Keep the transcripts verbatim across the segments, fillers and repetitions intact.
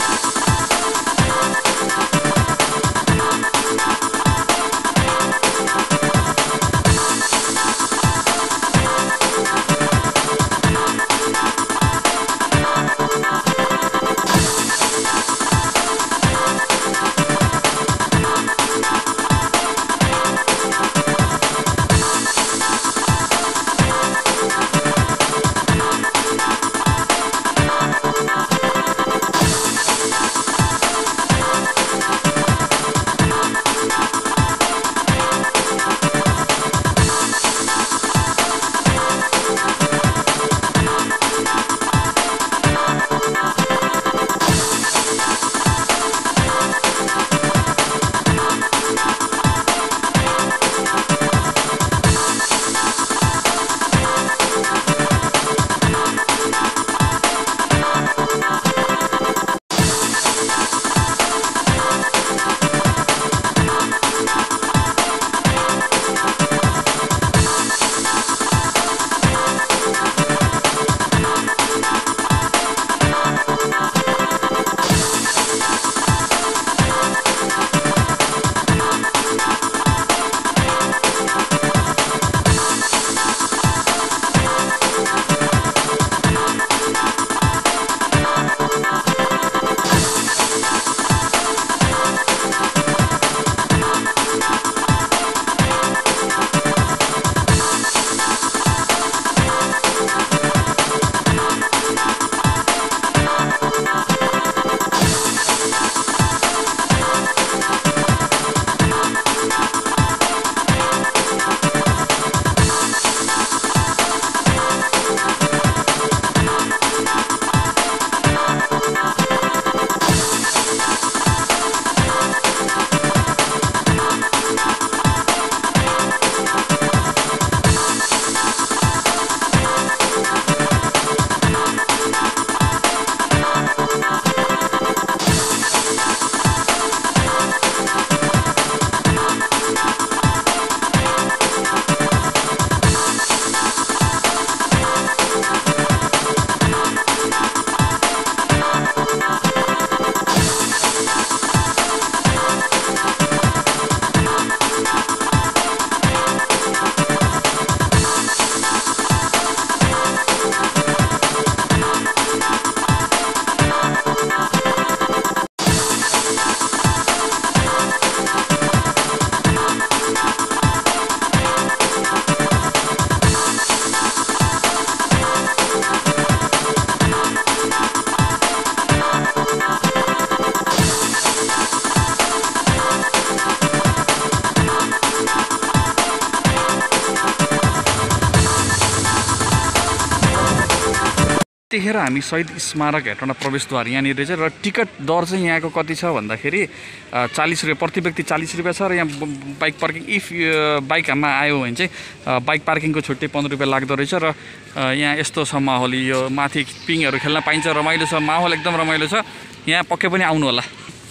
त्यतिखेर हामी शहीद स्मारक हेटौँडा प्रवेशद्वार यहाँनिर रहेछ र टिकट दर चाहिँ यहाँको कति छ भन्दाखेरि चालीस रुपियाँ प्रति व्यक्ति चालीस रुपियाँ छ र यहाँ बाइक पार्किङ इफ बाइकमा आयो भने चाहिँ बाइक पार्किङको छुट्टै पन्ध्र रुपियाँ लाग्दो रहेछ र यहाँ यस्तो छ माहौल यो माथि पिङहरू खेल्न पाइन्छ रमाइलो छ माहौल एकदम रमाइलो छ यहाँ पक्कै पनि आउनु होला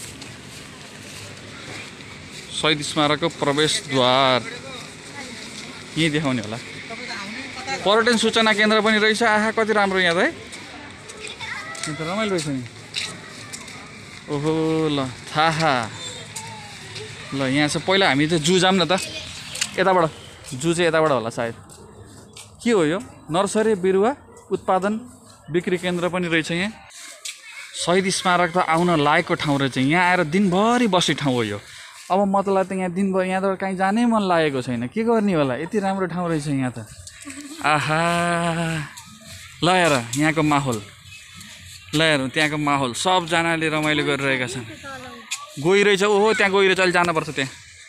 शहीद स्मारकको प्रवेशद्वार यही देखाउने होला पर्यटन सूचना केन्द्र पनि रहेछ आहा कति राम्रो यहाँ त है यहाँ त रमाइलो रहेछ नि ओहो ल थाहा ल यहाँ चाहिँ पहिला हामी चाहिँ जू जाऊँ न त यताबाट जू चाहिँ यताबाट होला सायद के हो यो नर्सरी बिरुवा उत्पादन बिक्री केन्द्र पनि रहेछ यहाँ शहीद स्मारक त आउन लायकको ठाउँ रहेछ यहाँ आएर दिनभरि बस्ने ठाउँ हो यो अब मतलब त यहाँ दिनभरि यहाँ त कहीँ जानै मन लागेको छैन के गर्ने होला यति राम्रो ठाउँ रहेछ यहाँ त आहा ल हेर यहाँको माहौल ल हेर त्यहाँको माहौल सबजनाले रमाइलो गरिरहेका छन् गइरहेछ ओहो त्यहाँ गइरहेछ अहिले जानुपर्छ त्यहाँ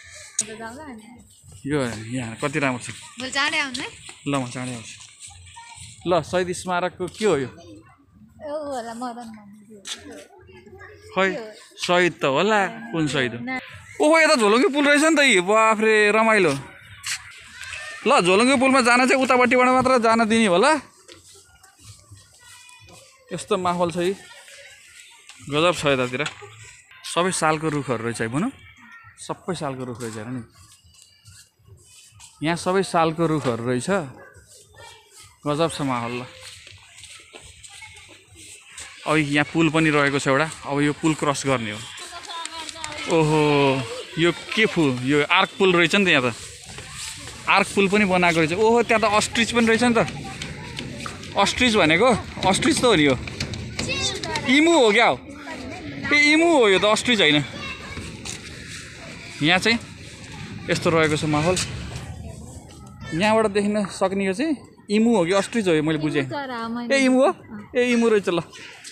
यो यहाँ कति राम्रो छ ल म चाँडै आउँछु ल शहीद स्मारकको के हो यो खै शहीद त होला कुन शहीद हो ओहो यता झोलुङ्गे पुल रहेछ नि त यी बाफ्रे रमाइलो ल झोलुङ्गे पुलमा जान चाहिँ उतापट्टिबाट मात्र जान दिने होला यस्तो माहौल छ यी गजब छ यतातिर सबै सालको रुखहरू रहेछ है भनौँ सबै सालको रुख रहेछ हेर नि यहाँ सबै सालको रुखहरू रहेछ गजब छ माहौल ल अब यहाँ पुल पनि रहेको छ एउटा। अब यो पुल क्रस गर्ने हो। ओहो यो के फुल यो आर्क पुल रहेछ नि त। यहाँ त आर्क पुल पनि बनाएको रहेछ। ओहो त्यहाँ त अस्ट्रिच पनि रहेछ नि त। अस्ट्रिच भनेको अस्ट्रिच त हो नि यो। इमु हो क्या हो ए इमु हो यो त अस्ट्रिच होइन। यहाँ चाहिँ यस्तो रहेको छ माहौल। यहाँबाट देखिन सक्ने यो चाहिँ इमु हो कि अस्ट्रिच हो यो मैले बुझेँ। ए इमु हो ए इमु रहेछ ल।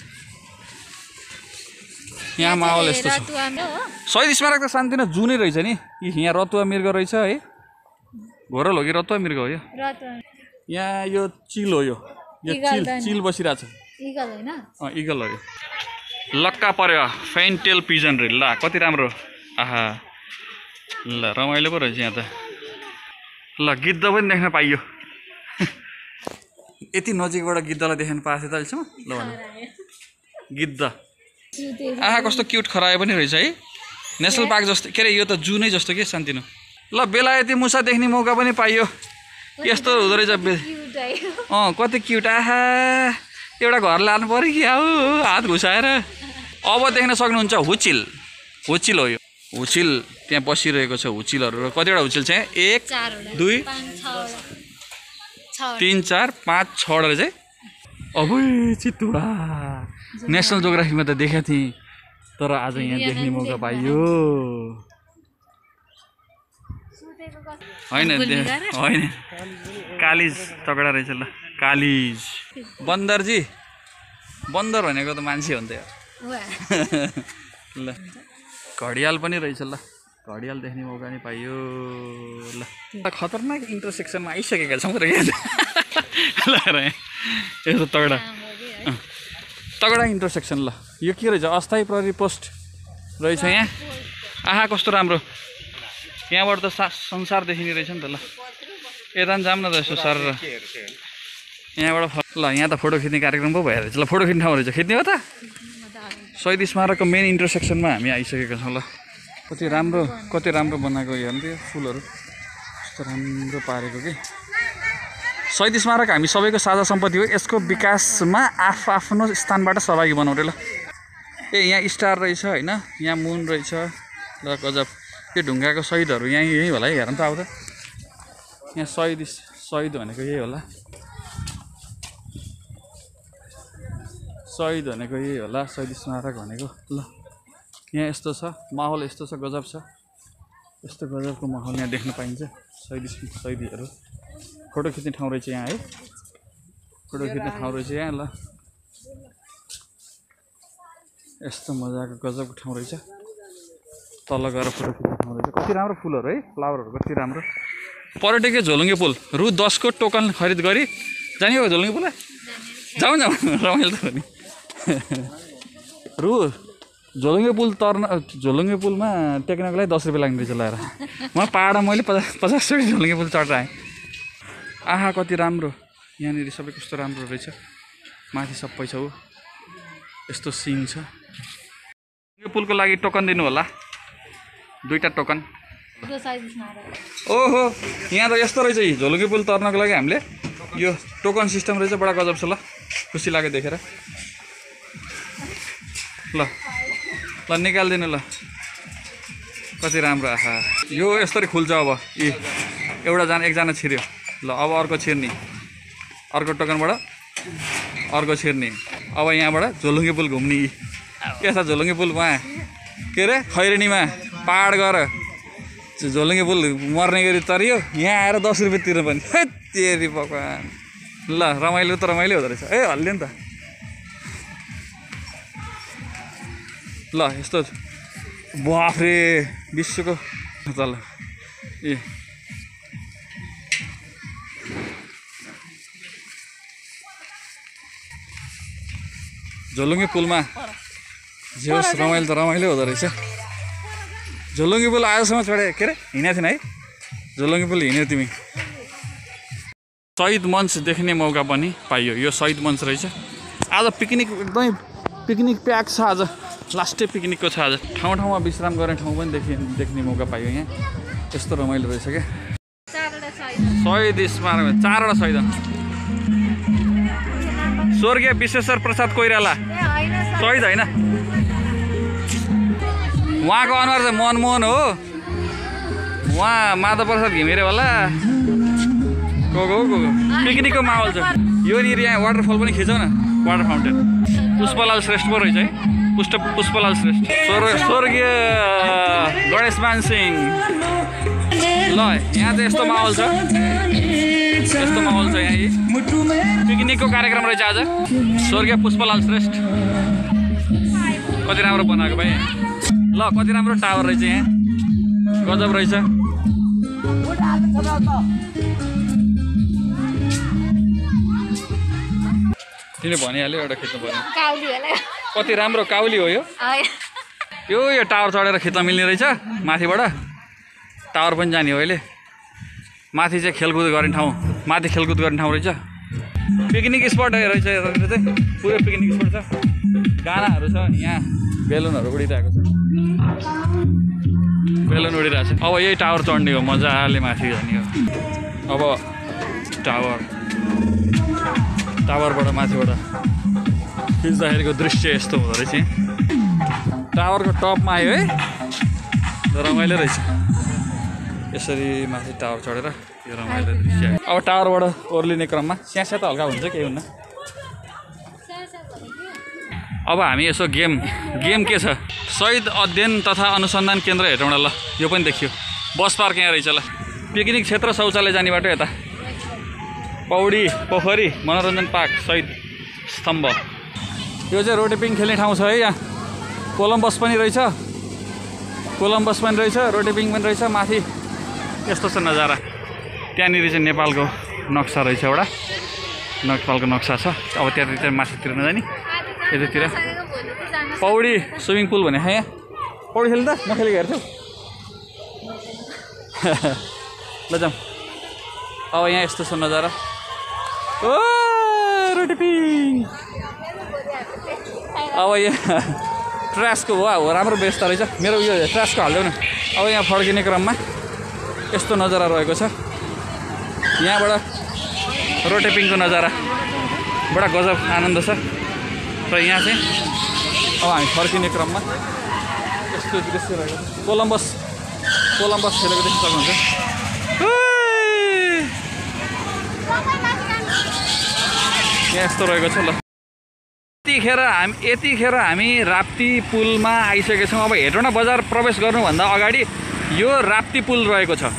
यहाँ माहौल यस्तो छ। शहीद स्मारक त शान्तिना जुनै रहेछ नि। यहाँ रतुवा मृग रहेछ है। घोरल हो कि रतुवा मृग हो यो। यहाँ यो चिल हो यो यो चिल चिल बसिरहेको छ। इगल होइन अँ इगल हो यो। लक्का पर्यो फेन्टेल पिजन रे। ल कति राम्रो। आहा ल रमाइलो पो रहेछ यहाँ त। ल गिद्ध पनि देख्न पाइयो। यति नजिकबाट गिद्धलाई देख्न पाएको थियो त अहिलेसम्म। ल भन्नु गिद्ध। आहा कस्तो क्युट खरायो पनि रहेछ है। नेसनल पार्क जस्तो के अरे यो त जू नै जस्तो के शान्तिनु। ल बेलायती मुसा देख्ने मौका पनि पाइयो। यस्तो हुँदो रहेछ। अँ कति क्युट। आहा एउटा घर लानु पऱ्यो कि आऊ हात घुसाएर। अब देख्न सक्नुहुन्छ हुचिल। हुचिल हो यो हुचिल। त्यहाँ बसिरहेको छ हुचिलहरू। कतिवटा हुचिल छ एक दुई तिन चार पाँच छवटा रहेछ है। अब चितुवा नेसनल जोग्राफीमा त देखेको थिएँ तर आज यहाँ देख्ने मौका पाइयो। होइन होइन कालिज तगडा रहेछ ल कालिज। बन्दरजी बन्दर भनेको त मान्छे हो नि त ल। घडियाल पनि रहेछ ल। घडियाल देख्ने मौका नि पाइयो ल। खतरनाक इन्टरसेक्सनमा आइसकेका छौँ र यहाँ। यस्तो तगडा तगडा इन्टरसेक्सन ल। यो के रहेछ अस्थायी प्रहरी पोस्ट रहेछ यहाँ। आहा कस्तो राम्रो। यहाँबाट त सा संसार देखिने रहेछ नि त ल। यता पनि जाऊँ न त यसो सर र यहाँबाट ल। यहाँ त फोटो खिच्ने कार्यक्रम पो भइरहेछ ल। फोटो खिच्ने ठाउँ रहेछ। खिच्ने हो त। शहीद स्मारकको मेन इन्टरसेक्सनमा हामी आइसकेका छौँ ल। कति राम्रो कति राम्रो बनाएको हेर्नु त्यो फुलहरू कस्तो राम्रो पारेको कि। शहीद स्मारक हामी सबैको साझा सम्पत्ति हो। यसको विकासमा आफ आफ्नो स्थानबाट सहभागी बनाउने ल। ए यहाँ स्टार रहेछ होइन। यहाँ मुन रहेछ ल। गजब यो ढुङ्गाको शहीदहरू यहीँ यहीँ होला है। हेर्नु त आउँदा यहाँ शहीद शहीद भनेको यही होला। शहीद भनेको यही होला शहीद स्मारक भनेको ल। यहाँ यस्तो छ माहौल यस्तो छ गजब छ। यस्तो गजबको माहौल यहाँ देख्न पाइन्छ। शहीद शहीदीहरू फोटो खिच्ने ठाउँ रहेछ यहाँ है। फोटो खिच्ने ठाउँ रहेछ यहाँ ल। यस्तो मजाको गजबको ठाउँ रहेछ। तल गएर फोटो खिच्ने ठाउँ रहेछ। कति राम्रो फुलहरू है फ्लावरहरू कति राम्रो। पर्यटकीय झोलुङ्गे पुल रु दसको टोकन खरिद गरी जाने हो झोलुङ्गे पुल। जाउँ जाउँ रमाइलो त हो नि। रु झोलुङ्गे पुल तर्न झोलुङ्गे पुलमा टेक्नको लागि दस रुपियाँ लाग्ने रहेछ लगाएर। म पाहाडमा मैले पचास पचास रुपियाँ झोलुङ्गे पुल चढेर आएँ। आहा कति राम्रो। यहाँनिर सबै कस्तो राम्रो रहेछ। माथि सबै छ ऊ यस्तो सिन छ। यो पुलको लागि टोकन दिनु होला। दुईवटा टोकन। ओहो यहाँ त यस्तो रहेछ झोलुङ्गे पुल तर्नको लागि हामीले यो टोकन सिस्टम रहेछ। बडा गजब छ ल। खुसी लाग्यो देखेर। ल ल निकालिदिनु ल। कति राम्रो। आहा यो यस्तरी खुल्छ अब। यी एउटा जना एकजना छिर्यो ल। अब अर्को छिर्ने अर्को टोकनबाट अर्को छिर्ने। अब यहाँबाट झोलुङ्गे पुल घुम्ने। के छ झोलुङ्गे पुल वहाँ के अरे खैरेनीमा पाहाड गएर झोलुङ्गे पुल मर्ने गरी तरियो। यहाँ आएर दस रुपियाँ तिर्नु पनि तेरी भगवान्। ल रमाइलो त रमाइलो हुँदो रहेछ। ए हल्लियो नि त ल। यस्तो बाफ्रे विश्वको तल ए झोलुङ्गे पुलमा जे होस् रमाइलो त रमाइलो हुँदो रहेछ। झोलुङ्गे पुल आजसम्म चढे के अरे हिँडेको थिएन है। झोलुङ्गे पुल हिँड्यो तिमी। शहीद मञ्च देख्ने मौका पनि पाइयो। यो शहीद मञ्च रहेछ। आज पिकनिक एकदमै पिकनिक प्याक छ। आज लास्टै पिकनिकको छ आज। ठाउँ ठाउँमा विश्राम गर्ने ठाउँ पनि देखि देख्ने मौका पाइयो यहाँ। यस्तो रमाइलो रहेछ क्या। शहीद स्मारक चारवटा शहीद। स्वर्गीय विश्वेश्वर प्रसाद कोइराला शहीद होइन उहाँको अनुहार चाहिँ मनमोहन हो उहाँ माधव प्रसाद घिमिरेवाला को को को पिकनिकको माहौल छ यो नि यहाँ वाटरफल पनि खिचौँ न वाटर फाउन्टेन पुष्पलाल श्रेष्ठ पो रहेछ है पुष्ट पुष्पलाल श्रेष्ठ स्वर स्वर्गीय गणेशमान सिंह ल यहाँ चाहिँ यस्तो माहौल छ यस्तो माहौल छ यहाँ पिकनिकको कार्यक्रम रहेछ आज स्वर्गीय पुष्पलाल श्रेष्ठ कति राम्रो बनाएको भाइ ल कति राम्रो टावर रहेछ यहाँ गजब रहेछ तिमीले भनिहाल्यो एउटा खिच्नु पर्यो कति राम्रो काउली हो यो यो यो टावर चढेर खिच्न मिल्ने रहेछ माथिबाट टावर पनि जाने हो अहिले माथि चाहिँ खेलकुद गर्ने ठाउँ माथि खेलकुद गर्ने ठाउँ रहेछ पिकनिक स्पट रहेछ यतातिर चाहिँ पुरै पिकनिक स्पट छ गानाहरू छ यहाँ बेलुनहरू उडिरहेको छ बेलुन उडिरहेको छ अब यही टावर चढ्ने हो मजाले माथि जाने हो अब टावर टावरबाट माथिबाट खिच्दाखेरिको दृश्य यस्तो हुँदो रहेछ टावरको टपमा आयो है रमाइलो रहेछ यसरी माथि टावर चढेर यो रमाइलो दृश्य अब टावरबाट ओर्लिने क्रममा स्यास्या त हल्का हुन्छ केही हुन्न अब हामी यसो गेम गेम के छ शहीद अध्ययन तथा अनुसन्धान केन्द्र हेरौँ न ल यो पनि देखियो बस पार्क यहाँ रहेछ ल पिकनिक क्षेत्र शौचालय जाने बाटो यता पौडी पोखरी मनोरञ्जन पार्क शहीद स्तम्भ यो चाहिँ रोटेपिङ खेल्ने ठाउँ छ है यहाँ कोलम्बस पनि रहेछ कोलम्बस पनि रहेछ रोटेपिङ पनि रहेछ माथि यस्तो छ नजारा त्यहाँनिर चाहिँ नेपालको नक्सा रहेछ एउटा नेपालको नक्सा छ अब त्यहाँतिर माथितिर नजाने यतातिर पौडी स्विमिङ पुल भने यहाँ पौडी खेल्नु त म खेलेको हेर्छु ल जाउँ अब यहाँ यस्तो छ नजारा ओ रोटेपिङ अब यहाँ ट्रासको हो राम्रो व्यवस्था रहेछ मेरो यो ट्रासको हालिदेऊ न अब यहाँ फर्किने क्रममा यस्तो नजारा रहेको छ यहाँबाट रोटेपिङको नजारा बडा गजब आनन्द छ र यहाँ चाहिँ अब हामी फर्किने क्रममा यस्तो दृश्य रहेको छ कोलम्बस कोलम्बस खेलेको देख्न सक्नुहुन्छ यहाँ यस्तो रहेको छ ल यतिखेर हामी यतिखेर हामी राप्ती पुलमा आइसकेका छौँ अब हेटौँडा बजार प्रवेश गर्नुभन्दा अगाडि यो राप्ती पुल रहेको छ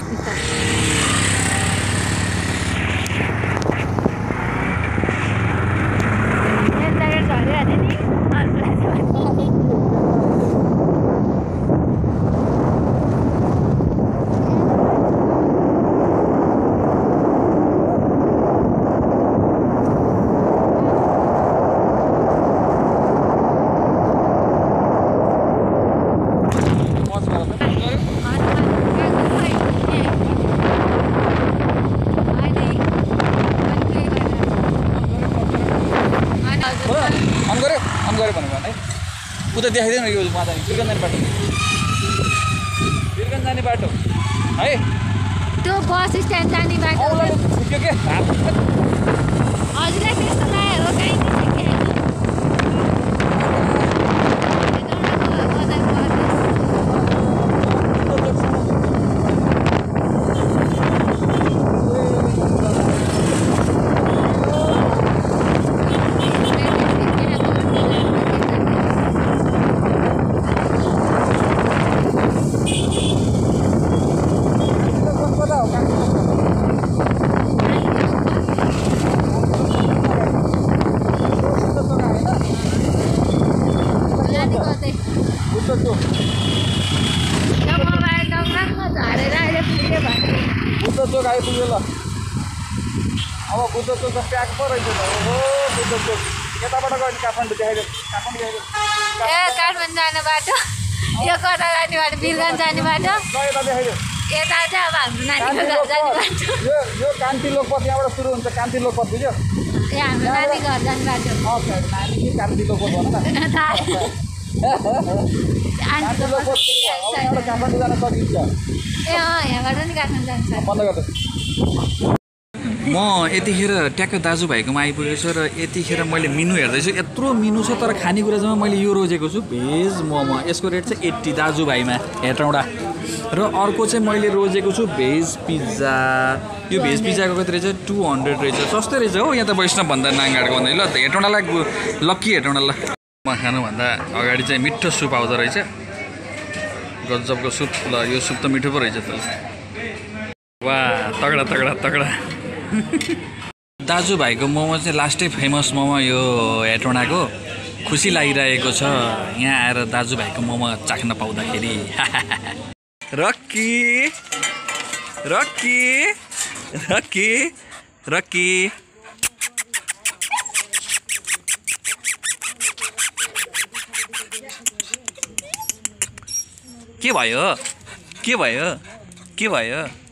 उता देखाइदिनु न यो मादानी बिर्गन जाने बाटो बिर्गन जाने बाटो है त्यो बस स्ट्यान्ड जाने बाटो के के हजुरलाई त्यस्तो लाग्यो कहीँ चोक आइपुग्यो ल अब बुद्ध चोक त प्याक पो रहेछ ओहो बुद्ध चोक यताबाट गयो नि काठमाडौँ देखाइदियो काठमाडौँ देखाइदियो ए काठमाडौँ जाने बाटो यो कता जाने बाटो बिरगञ्ज जाने बाटो यता देखाइदियो यता चाहिँ अब हाम्रो नानीको घर जाने बाटो यो यो कान्ति लोकपथ यहाँबाट सुरु हुन्छ कान्ति लोकपथ बुझ्यो ए हाम्रो नानी घर जाने बाटो नानी कि कान्ति लोकपथ भन न कान्ति लोकपथ यहाँबाट काठमाडौँ जान सकिन्छ ए अँ यहाँबाट नि काठमाडौँ जान्छ बन्द गर्दै म यतिखेर ट्याक्क दाजुभाइकोमा आइपुगेको छु र यतिखेर मैले मेनु हेर्दैछु यत्रो मेनु छ तर खानेकुरा चाहिँ मैले यो रोजेको छु भेज मोमो यसको रेट चाहिँ एट्टी दाजुभाइमा हेटौँडा र अर्को चाहिँ मैले रोजेको छु भेज पिज्जा यो भेज पिज्जाको कति रहेछ टू हन्ड्रेड रहेछ सस्तै रहेछ हो यहाँ त वैष्णव भन्दा नाङ्गाडको भन्दा ल हेटौँडालाई लक्की हेटौँडा ल म खानुभन्दा अगाडि चाहिँ मिठो सुप आउँदो रहेछ गजबको सुप ल यो सुप त मिठो पो रहेछ त वाह तगडा तगडा तगडा दाजुभाइको मोमो चाहिँ लास्टै फेमस मोमो यो हेटौँडाको खुसी लागिरहेको छ यहाँ आएर दाजुभाइको मोमो चाख्न पाउँदाखेरि रक्की रक्की रक्की रक्की के भयो के भयो के भयो